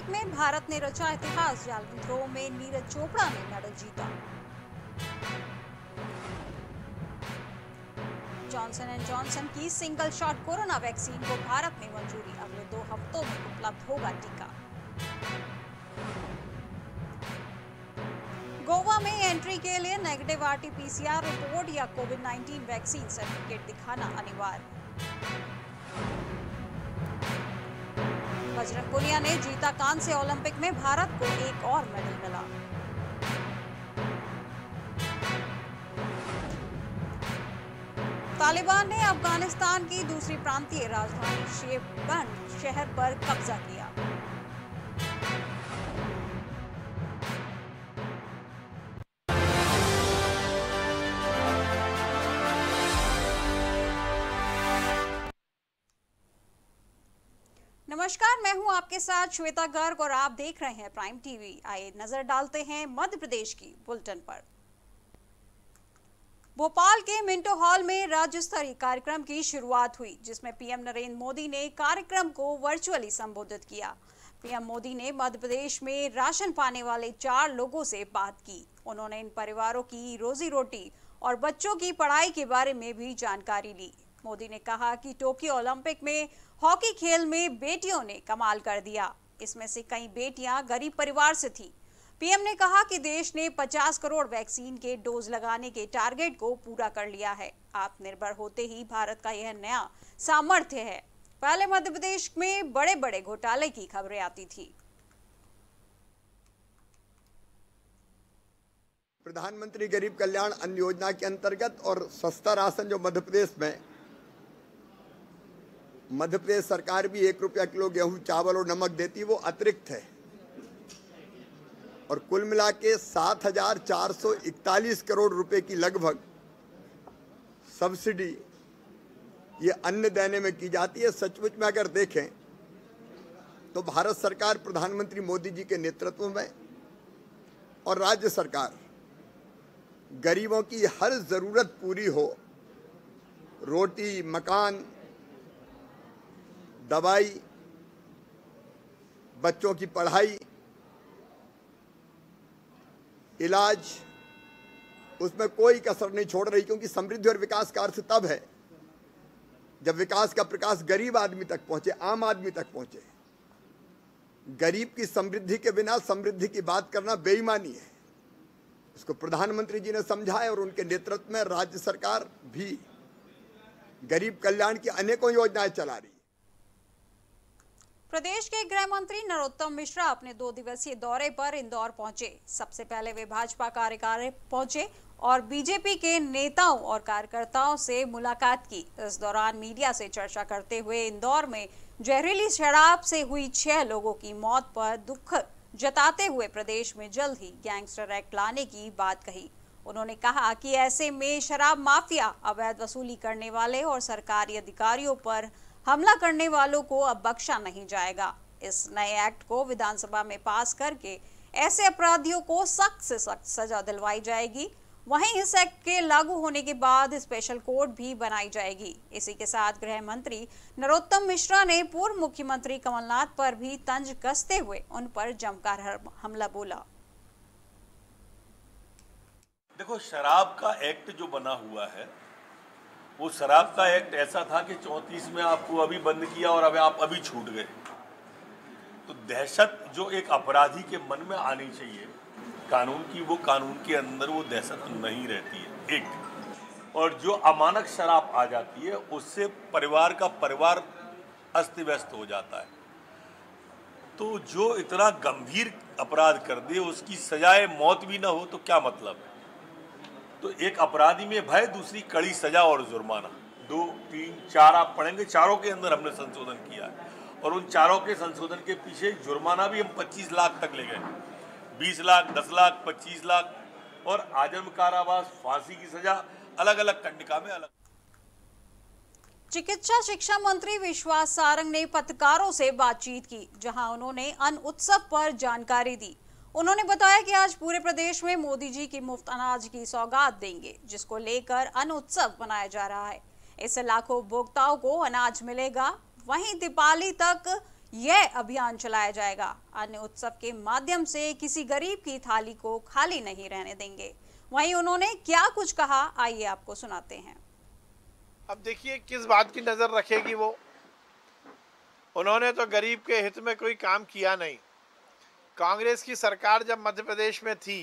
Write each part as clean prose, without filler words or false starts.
Olympic में भारत ने रचा इतिहास, जावलिन थ्रो में नीरज चोपड़ा ने मेडल जीता। जॉनसन एंड जॉनसन की सिंगल शॉट कोरोना वैक्सीन को भारत में मंजूरी, अगले 2 हफ्तों में उपलब्ध होगा टीका। गोवा में एंट्री के लिए नेगेटिव आरटी-पीसीआर रिपोर्ट या कोविड-19 वैक्सीन सर्टिफिकेट दिखाना अनिवार्य। बजरंग पुनिया ने जीता कांस्य, ओलंपिक में भारत को एक और मेडल मिला। तालिबान ने अफगानिस्तान की दूसरी प्रांतीय राजधानी शेरबंद शहर पर कब्जा किया। नमस्कार, मैं हूं आपके साथ श्वेता गर्ग और आप देख रहे हैं प्राइम टीवी। आइए नजर डालते हैं मध्य प्रदेश की बुलेटिन पर। भोपाल के मिंटो हॉल में राज्य स्तरीय कार्यक्रम की शुरुआत हुई, जिसमें पीएम नरेंद्र मोदी ने कार्यक्रम को वर्चुअली संबोधित किया। पीएम मोदी ने मध्य प्रदेश में राशन पाने वाले 4 लोगों से बात की। उन्होंने इन परिवारों की रोजी रोटी और बच्चों की पढ़ाई के बारे में भी जानकारी ली। मोदी ने कहा कि टोक्यो ओलंपिक में हॉकी खेल में बेटियों ने कमाल कर दिया। इसमें से कई बेटियां गरीब परिवार से थीं। पीएम ने कहा कि देश ने 50 करोड़ वैक्सीन के डोज लगाने के टारगेट को पूरा कर लिया है। आत्मनिर्भर होते ही भारत का यह नया सामर्थ्य है। पहले मध्य प्रदेश में बड़े बड़े घोटाले की खबरें आती थी। प्रधानमंत्री गरीब कल्याण अन्न योजना के अंतर्गत और सस्ता राशन जो मध्य प्रदेश सरकार भी 1 रुपया किलो गेहूं, चावल और नमक देती, वो अतिरिक्त है। और कुल मिला के 7,441 करोड़ रुपए की लगभग सब्सिडी ये अन्न देने में की जाती है। सचमुच में अगर देखें तो भारत सरकार प्रधानमंत्री मोदी जी के नेतृत्व में और राज्य सरकार गरीबों की हर जरूरत पूरी हो, रोटी, मकान, दवाई, बच्चों की पढ़ाई, इलाज, उसमें कोई कसर नहीं छोड़ रही। क्योंकि समृद्धि और विकास का अर्थ तब है जब विकास का प्रकाश गरीब आदमी तक पहुंचे, आम आदमी तक पहुंचे। गरीब की समृद्धि के बिना समृद्धि की बात करना बेईमानी है। इसको प्रधानमंत्री जी ने समझाया और उनके नेतृत्व में राज्य सरकार भी गरीब कल्याण की अनेकों योजनाएं चला रही है। प्रदेश के गृह मंत्री नरोत्तम मिश्रा अपने 2 दिवसीय दौरे पर इंदौर पहुंचे। सबसे पहले वे भाजपा कार्यालय पहुंचे और बीजेपी के नेताओं और कार्यकर्ताओं से मुलाकात की। इस दौरान मीडिया से चर्चा करते हुए इंदौर में जहरीली शराब से हुई 6 लोगों की मौत पर दुख जताते हुए प्रदेश में जल्द ही गैंगस्टर एक्ट लाने की बात कही। उन्होंने कहा कि ऐसे में शराब माफिया, अवैध वसूली करने वाले और सरकारी अधिकारियों पर हमला करने वालों को अब बख्शा नहीं जाएगा। इस नए एक्ट को विधानसभा में पास करके ऐसे अपराधियों को सख्त से सख्त सजा दिलवाई जाएगी। वहीं इस एक्ट के लागू होने के बाद स्पेशल कोर्ट भी बनाई जाएगी। इसी के साथ गृह मंत्री नरोत्तम मिश्रा ने पूर्व मुख्यमंत्री कमलनाथ पर भी तंज कसते हुए उन पर जमकर हमला बोला। देखो, शराब का एक्ट जो बना हुआ है वो शराब का एक्ट ऐसा था कि 34 में आपको अभी बंद किया और अब आप अभी छूट गए। तो दहशत जो एक अपराधी के मन में आनी चाहिए कानून की, वो कानून के अंदर वो दहशत नहीं रहती है। एक और जो अमानक शराब आ जाती है उससे परिवार का परिवार अस्त व्यस्त हो जाता है। तो जो इतना गंभीर अपराध कर दे उसकी सजाए मौत भी ना हो तो क्या मतलब है। तो एक अपराधी में भय, दूसरी कड़ी सजा और जुर्माना। 2, 3, 4 आप पढ़ेंगे, चारों के अंदर हमने संशोधन किया है और उन चारों के संशोधन के पीछे जुर्माना भी हम 25 लाख तक ले गए। 20 लाख, 10 लाख, 25 लाख और आजीवन कारावास, फांसी की सजा, अलग अलग कंडिका में अलग। चिकित्सा शिक्षा मंत्री विश्वास सारंग ने पत्रकारों से बातचीत की, जहां उन्होंने अन्न उत्सव पर जानकारी दी। उन्होंने बताया कि आज पूरे प्रदेश में मोदी जी की मुफ्त अनाज की सौगात देंगे, जिसको लेकर अन्न उत्सव मनाया जा रहा है। इससे लाखों उपभोक्ताओं को अनाज मिलेगा। वहीं दीपावली तक यह अभियान चलाया जाएगा। अन्य उत्सव के माध्यम से किसी गरीब की थाली को खाली नहीं रहने देंगे। वहीं उन्होंने क्या कुछ कहा, आइए आपको सुनाते हैं। अब देखिए किस बात की नजर रखेगी वो। उन्होंने तो गरीब के हित में कोई काम किया नहीं। कांग्रेस की सरकार जब मध्य प्रदेश में थी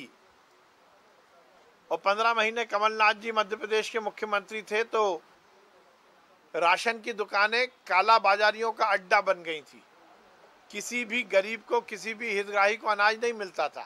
और 15 महीने कमलनाथ जी मध्य प्रदेश के मुख्यमंत्री थे तो राशन की दुकानें काला बाजारियों का अड्डा बन गई थी। किसी भी गरीब को, किसी भी हितग्राही को अनाज नहीं मिलता था।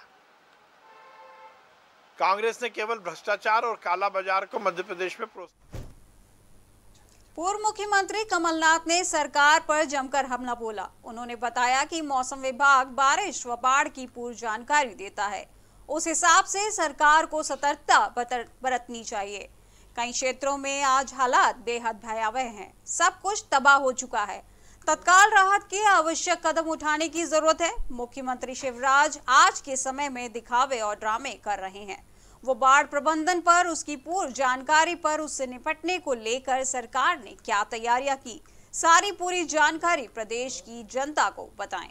कांग्रेस ने केवल भ्रष्टाचार और काला बाजार को मध्य प्रदेश में प्रोत्साहित। पूर्व मुख्यमंत्री कमलनाथ ने सरकार पर जमकर हमला बोला। उन्होंने बताया कि मौसम विभाग बारिश व बाढ़ की पूर्व जानकारी देता है, उस हिसाब से सरकार को सतर्कता बरतनी चाहिए। कई क्षेत्रों में आज हालात बेहद भयावह हैं, सब कुछ तबाह हो चुका है, तत्काल राहत के आवश्यक कदम उठाने की जरूरत है। मुख्यमंत्री शिवराज आज के समय में दिखावे और ड्रामे कर रहे हैं। वो बाढ़ प्रबंधन पर, उसकी पूर्व जानकारी पर, उससे निपटने को लेकर सरकार ने क्या तैयारियां की, सारी पूरी जानकारी प्रदेश की जनता को बताएं।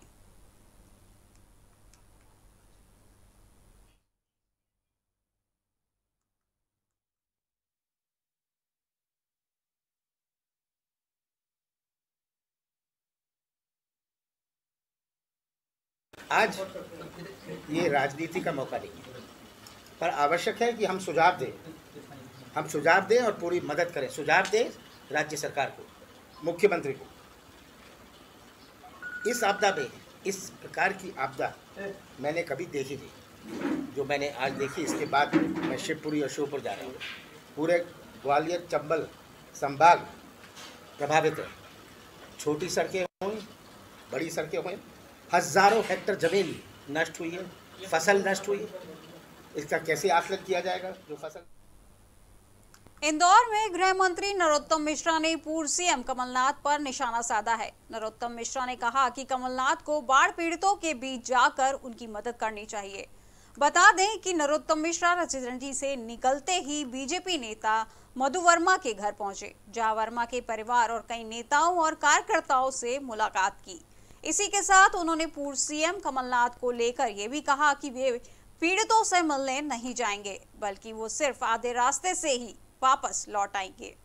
आज ये राजनीति का मौका नहीं है, पर आवश्यक है कि हम सुझाव दें और पूरी मदद करें। सुझाव दें राज्य सरकार को, मुख्यमंत्री को। इस आपदा में, इस प्रकार की आपदा मैंने कभी देखी नहीं जो मैंने आज देखी। इसके बाद मैं शिवपुरी और श्योपुर जा रहा हूँ। पूरे ग्वालियर चंबल संभाग प्रभावित है। छोटी सड़कें हुई, बड़ी सड़कें हुई, हजारों हेक्टर जमीन नष्ट हुई है, फसल नष्ट हुई है। इसका कैसे आकलन किया जाएगा जो फसल। इंदौर में गृह मंत्री नरोत्तम मिश्रा ने पूर्व सीएम कमलनाथ पर निशाना साधा है। नरोत्तम मिश्रा ने कहा कि कमलनाथ को बाढ़ पीड़ितों के बीच जाकर उनकी मदद करनी चाहिए। बता दें कि नरोत्तम मिश्रा राजधानी से निकलते ही बीजेपी नेता मधु वर्मा के घर पहुंचे, जहां वर्मा के परिवार और कई नेताओं और कार्यकर्ताओं से मुलाकात की। इसी के साथ उन्होंने पूर्व सीएम कमलनाथ को लेकर यह भी कहा कि वे पीड़ितों से मिलने नहीं जाएंगे, बल्कि वो सिर्फ आधे रास्ते से ही वापस लौट आएंगे।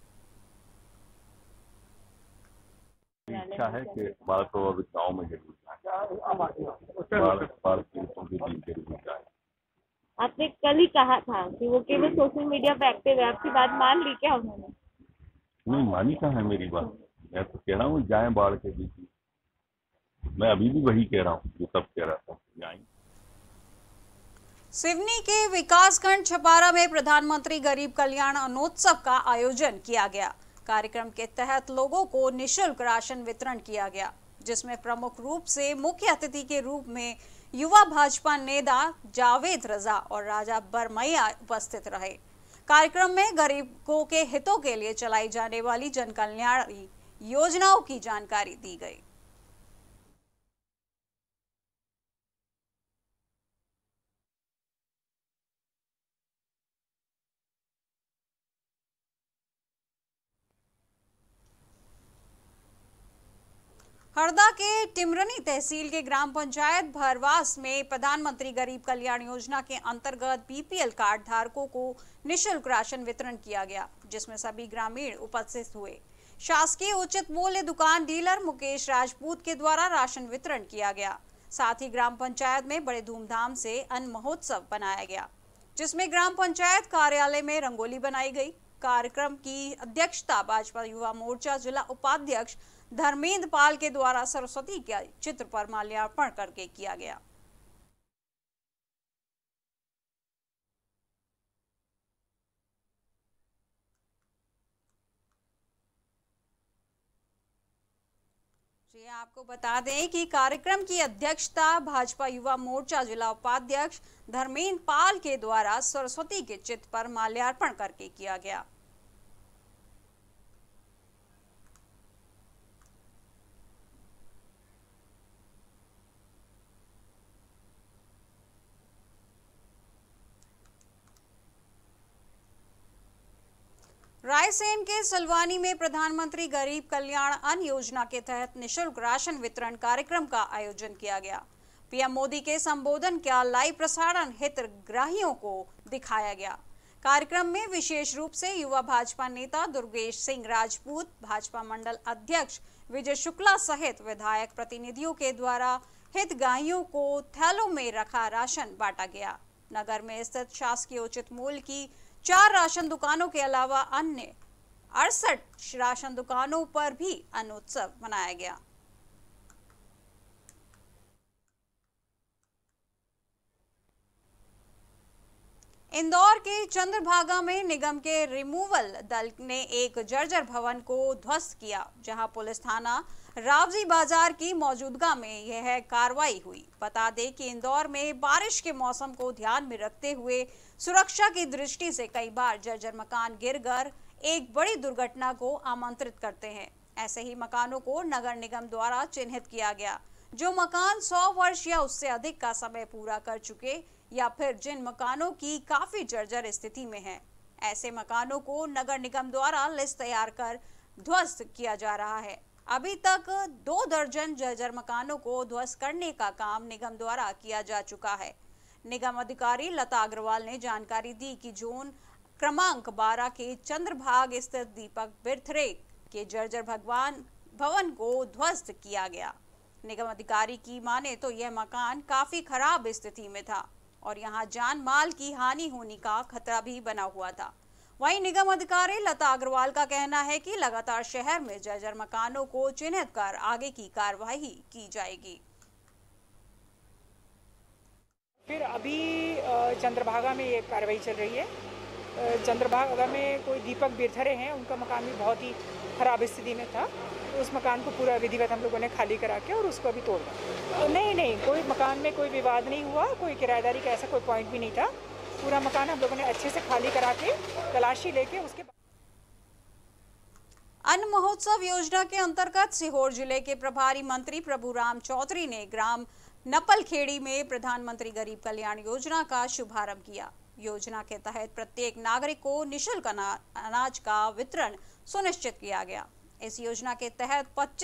इच्छा है कि बाढ़ प्रभावित गाँव में जरूर जाए, बाढ़ पीड़ितों के बीच जरूर जाए। आपने कल ही कहा था कि वो केवल सोशल मीडिया पे एक्टिव है, आपकी बात मान ली क्या उन्होंने? नहीं मानी कहाँ है मेरी बात। मैं तो कह रहा हूँ जाए बाढ़ के बीच। मैं अभी भी वही कह रहा हूँ जो तब कह रहा था, जाए। सिवनी के विकासखंड छपारा में प्रधानमंत्री गरीब कल्याण अन्नोत्सव का आयोजन किया गया। कार्यक्रम के तहत लोगों को निःशुल्क राशन वितरण किया गया, जिसमें प्रमुख रूप से मुख्य अतिथि के रूप में युवा भाजपा नेता जावेद रजा और राजा बरमैया उपस्थित रहे। कार्यक्रम में गरीबों के हितों के लिए चलाई जाने वाली जन कल्याण योजनाओं की जानकारी दी गई। हरदा के टिमरनी तहसील के ग्राम पंचायत भरवास में प्रधानमंत्री गरीब कल्याण योजना के अंतर्गत बीपीएल कार्ड धारकों को निःशुल्क राशन वितरण किया गया, जिसमें सभी ग्रामीण उपस्थित हुए। शासकीय उचित मूल्य दुकान डीलर मुकेश राजपूत के द्वारा राशन वितरण किया गया। साथ ही ग्राम पंचायत में बड़े धूमधाम से अन्न महोत्सव बनाया गया, जिसमें ग्राम पंचायत कार्यालय में रंगोली बनाई गई। कार्यक्रम की अध्यक्षता भाजपा युवा मोर्चा जिला उपाध्यक्ष धर्मेंद्र पाल के द्वारा सरस्वती के चित्र पर माल्यार्पण करके किया गया। जी आपको बता दें कि कार्यक्रम की अध्यक्षता भाजपा युवा मोर्चा जिला उपाध्यक्ष धर्मेंद्र पाल के द्वारा सरस्वती के चित्र पर माल्यार्पण करके किया गया। रायसेन के सलवानी में प्रधानमंत्री गरीब कल्याण अन्न योजना के तहत निशुल्क राशन वितरण कार्यक्रम का आयोजन किया गया। पीएम मोदी के संबोधन का लाइव प्रसारण हितग्राहियों को दिखाया गया। कार्यक्रम में विशेष रूप से युवा भाजपा नेता दुर्गेश सिंह राजपूत, भाजपा मंडल अध्यक्ष विजय शुक्ला सहित विधायक प्रतिनिधियों के द्वारा हितग्राहियों को थैलों में रखा राशन बांटा गया। नगर में स्थित शासकीय उचित मूल्य की 4 राशन दुकानों के अलावा अन्य 68 राशन दुकानों पर भी अन्न उत्सव मनाया गया। इंदौर के चंद्रभागा में निगम के रिमूवल दल ने एक जर्जर भवन को ध्वस्त किया, जहां पुलिस थाना रावजी बाजार की मौजूदगी में यह कार्रवाई हुई। बता दें कि इंदौर में बारिश के मौसम को ध्यान में रखते हुए सुरक्षा की दृष्टि से कई बार जर्जर मकान गिरकर एक बड़ी दुर्घटना को आमंत्रित करते हैं। ऐसे ही मकानों को नगर निगम द्वारा चिन्हित किया गया। जो मकान 100 वर्ष या उससे अधिक का समय पूरा कर चुके या फिर जिन मकानों की काफी जर्जर स्थिति में है, ऐसे मकानों को नगर निगम द्वारा लिस्ट तैयार कर ध्वस्त किया जा रहा है। अभी तक 2 दर्जन जर्जर मकानों को ध्वस्त करने का काम निगम द्वारा किया जा चुका है। निगम अधिकारी लता अग्रवाल ने जानकारी दी कि जोन क्रमांक 12 के चंद्रभाग स्थित दीपक बिरथरे के जर्जर भवन को ध्वस्त किया गया। निगम अधिकारी की माने तो यह मकान काफी खराब स्थिति में था और यहां जान माल की हानि होने का खतरा भी बना हुआ था। वहीं निगम अधिकारी लता अग्रवाल का कहना है कि लगातार शहर में जर्जर मकानों को चिन्हित कर आगे की कार्रवाई की जाएगी। फिर अभी चंद्रभागा में ये कार्रवाई चल रही है। चंद्रभागा में कोई दीपक बिरथरे हैं, उनका मकान भी बहुत ही खराब स्थिति में था। तो उस मकान को पूरा विधिवत हम लोगों ने खाली करा के और उसको अभी तोड़ दिया। नहीं, कोई मकान में कोई विवाद नहीं हुआ, कोई किराएदारी का ऐसा कोई पॉइंट भी नहीं था। पूरा मकान हम लोगों ने अच्छे से खाली करा के तलाशी लेके उसके अन्न महोत्सव योजना के अंतर्गत सीहोर जिले के प्रभारी मंत्री प्रभुराम चौधरी ने ग्राम नपलखेड़ी में प्रधानमंत्री गरीब कल्याण योजना का शुभारंभ किया। योजना के तहत प्रत्येक नागरिक को निःशुल्क अनाज का वितरण सुनिश्चित किया गया। इस योजना के तहत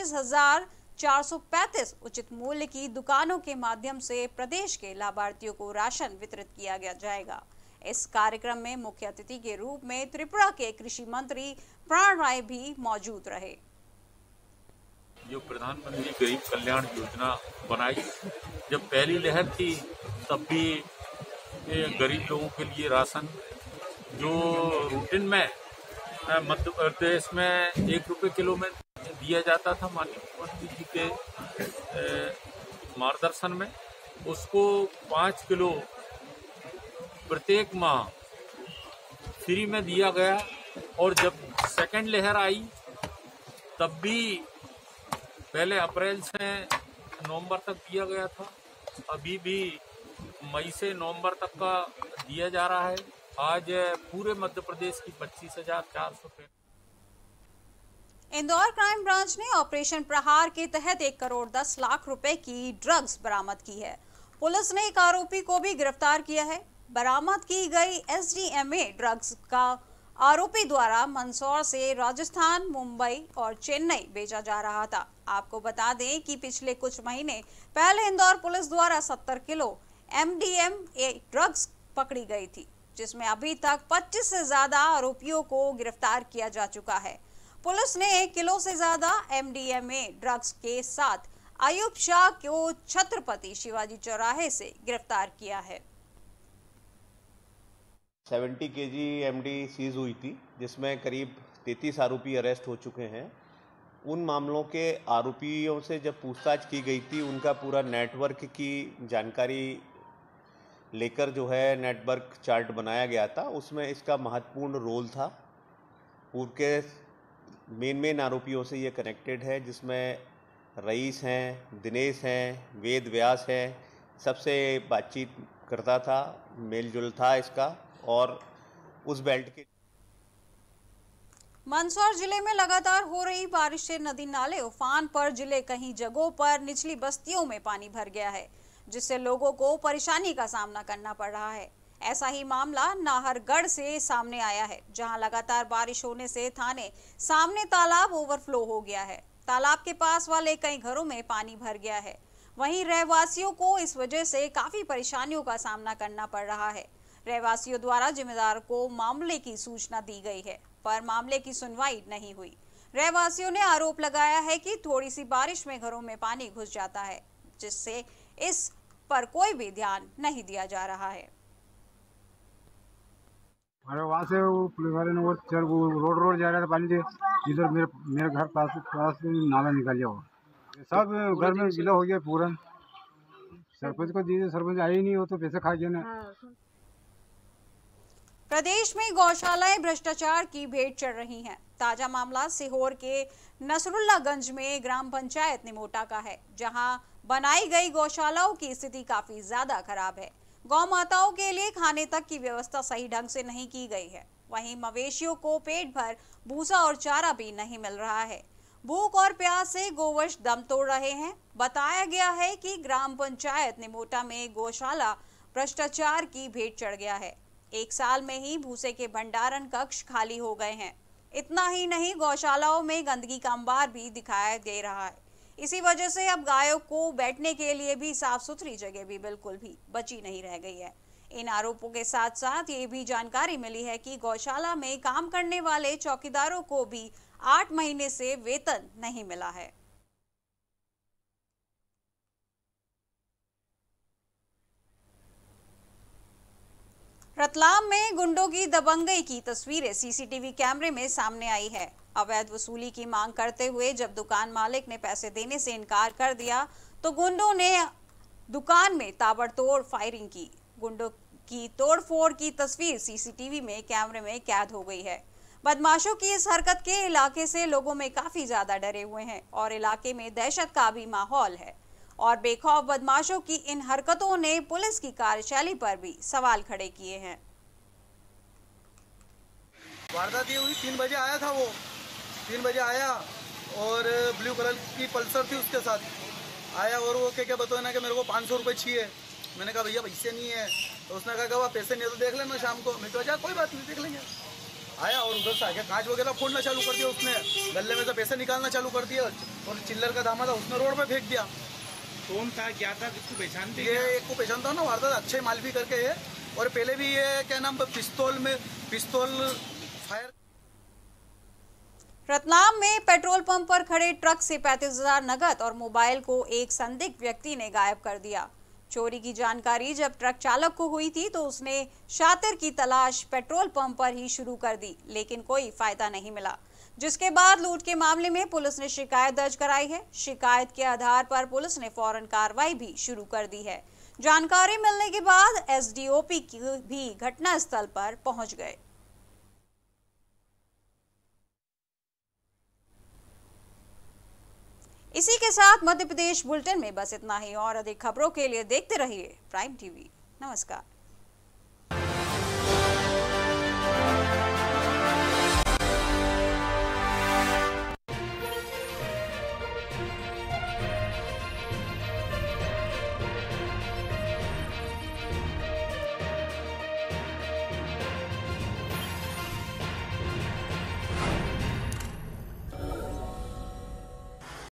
25,435 उचित मूल्य की दुकानों के माध्यम से प्रदेश के लाभार्थियों को राशन वितरित किया जाएगा। इस कार्यक्रम में मुख्य अतिथि के रूप में त्रिपुरा के कृषि मंत्री प्राण राय भी मौजूद रहे। जो प्रधानमंत्री गरीब कल्याण योजना बनाई, जब पहली लहर थी तब भी गरीब लोगों के लिए राशन जो रूटीन में मध्य प्रदेश में 1 रुपये किलो में दिया जाता था, माननीय मुख्यमंत्री जी के मार्गदर्शन में, उसको 5 किलो प्रत्येक माह फ्री में दिया गया। और जब सेकंड लहर आई तब भी पहले अप्रैल से नवंबर तक दिया गया था, अभी भी मई से नवंबर तक का दिया जा रहा है। आज पूरे मध्य प्रदेश की 25,400। इंदौर क्राइम ब्रांच ने ऑपरेशन प्रहार के तहत 1 करोड़ 10 लाख रुपए की ड्रग्स बरामद की है। पुलिस ने एक आरोपी को भी गिरफ्तार किया है। बरामद की गई एसडीएमए ड्रग्स का आरोपी द्वारा मंदसौर से राजस्थान, मुंबई और चेन्नई भेजा जा रहा था। आपको बता दें कि पिछले कुछ महीने पहले इंदौर पुलिस द्वारा 70 किलो एमडीएमए ड्रग्स पकड़ी गई थी, जिसमें अभी तक 25 से ज्यादा आरोपियों को गिरफ्तार किया जा चुका है। पुलिस ने 1 किलो से ज्यादा एमडीएमए ड्रग्स के साथ आयुब शाह को छत्रपति शिवाजी चौराहे से गिरफ्तार किया है। 70 केजी एमडी सीज हुई थी, जिसमें करीब 33 आरोपी अरेस्ट हो चुके हैं। उन मामलों के आरोपियों से जब पूछताछ की गई थी, उनका पूरा नेटवर्क की जानकारी लेकर जो है नेटवर्क चार्ट बनाया गया था। उसमें इसका महत्वपूर्ण रोल था। पूर्व के मेन आरोपियों से ये कनेक्टेड है, जिसमें रईस हैं, दिनेश हैं, वेद व्यास हैं, सबसे बातचीत करता था, मेल जुल था इसका। और उस बेल्ट के मंदसौर जिले में लगातार हो रही बारिश से नदी नाले उफान पर जिले कहीं जगहों पर निचली बस्तियों में पानी भर गया है, जिससे लोगों को परेशानी का सामना करना पड़ रहा है। ऐसा ही मामला नाहरगढ़ से सामने आया है, जहां लगातार बारिश होने से थाने सामने तालाब ओवरफ्लो हो गया है। तालाब के पास वाले कई घरों में पानी भर गया है। वहीं रहवासियों को इस वजह से काफी परेशानियों का सामना करना पड़ रहा है। रहवासियों द्वारा जिम्मेदार को मामले की सूचना दी गई है, पर मामले की सुनवाई नहीं हुई। रहवासियों ने आरोप लगाया है कि थोड़ी सी बारिश में घरों में पानी घुस जाता है, जिससे इस पर कोई भी ध्यान नहीं दिया जा रहा है। अरे वहाँ से वो पुलिस वाले ने वो रोड जा रहा था पानी से, इधर मेरे घर पास नाला निकल गया, सब घर में गीला हो गया पूरा। सरपंच को दीजिए, सरपंच आई नहीं, हो तो पैसे खा गया ना। प्रदेश में गौशालाएं भ्रष्टाचार की भेंट चढ़ रही हैं। ताजा मामला सीहोर के नसरुल्लागंज में ग्राम पंचायत निमोटा का है, जहां बनाई गई गौशालाओं की स्थिति काफी ज्यादा खराब है। गौ माताओं के लिए खाने तक की व्यवस्था सही ढंग से नहीं की गई है। वहीं मवेशियों को पेट भर भूसा और चारा भी नहीं मिल रहा है। भूख और प्यास से गोवंश दम तोड़ रहे हैं। बताया गया है कि ग्राम पंचायत निमोटा में गौशाला भ्रष्टाचार की भेंट चढ़ गया है। एक साल में ही भूसे के भंडारण कक्ष खाली हो गए हैं। इतना ही नहीं, गौशालाओं में गंदगी का अंबार भी दिखाई दे रहा है। इसी वजह से अब गायों को बैठने के लिए भी साफ सुथरी जगह भी बिल्कुल भी बची नहीं रह गई है। इन आरोपों के साथ साथ ये भी जानकारी मिली है कि गौशाला में काम करने वाले चौकीदारों को भी 8 महीने से वेतन नहीं मिला है। रतलाम में गुंडों की दबंगई की तस्वीरें सीसीटीवी कैमरे में सामने आई है। अवैध वसूली की मांग करते हुए जब दुकान मालिक ने पैसे देने से इनकार कर दिया, तो गुंडों ने दुकान में ताबड़तोड़ फायरिंग की। गुंडों की तोड़फोड़ की तस्वीर सीसीटीवी में कैमरे में कैद हो गई है। बदमाशों की इस हरकत के इलाके से लोगों में काफी ज्यादा डरे हुए हैं और इलाके में दहशत का भी माहौल है। और बेखौफ बदमाशों की इन हरकतों ने पुलिस की कार्यशैली पर भी सवाल खड़े किए हैं। वारदात ये हुई 3 बजे आया था, वो 3 बजे आया और ब्लू कलर की पल्सर थी, उसके साथ आया और वो क्या बताया ना कि मेरे को 500 रुपये चाहिए। मैंने कहा भैया पैसे नहीं है, तो उसने कहा वह पैसे नहीं है तो देख लेना शाम को। मैं कहा कोई बात नहीं, देख लेंगे। आया और उधर से आके कांच वगैरह फोड़ना चालू कर दिया उसने, गले में से पैसे निकालना चालू कर दिया और चिल्लर का दामा था उसने रोड पे फेंक दिया। कौन था, क्या था, किसको पहचानते? ये एक को पहचानता हूँ ना, वारदात अक्षय मालवी करके है, और पहले भी ये क्या नाम पिस्तौल फायर। रतलाम में पेट्रोल पंप पर खड़े ट्रक से 35,000 नगद और मोबाइल को एक संदिग्ध व्यक्ति ने गायब कर दिया। चोरी की जानकारी जब ट्रक चालक को हुई थी तो उसने शातिर की तलाश पेट्रोल पंप पर ही शुरू कर दी, लेकिन कोई फायदा नहीं मिला। जिसके बाद लूट के मामले में पुलिस ने शिकायत दर्ज कराई है। शिकायत के आधार पर पुलिस ने फौरन कार्रवाई भी शुरू कर दी है। जानकारी मिलने के बाद एसडीओपी भी घटनास्थल पर पहुंच गए। इसी के साथ मध्य प्रदेश बुलेटिन में बस इतना ही। और अधिक खबरों के लिए देखते रहिए प्राइम टीवी। नमस्कार।